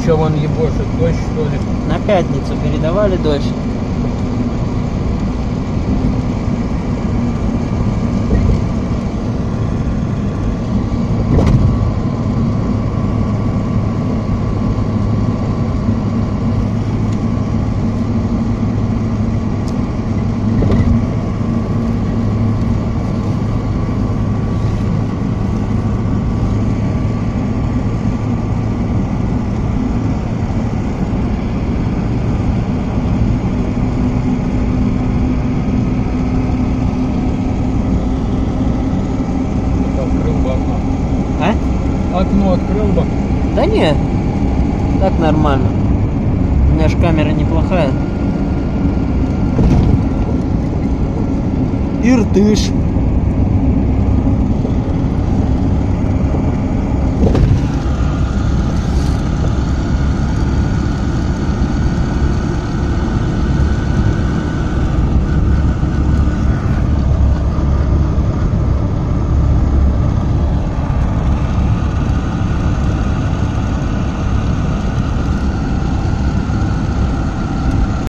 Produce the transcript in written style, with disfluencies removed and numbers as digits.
Че вон ебошит, дождь что ли? На пятницу передавали дождь. Окно открыл бы. Да нет, так нормально. У меня же камера неплохая. Иртыш.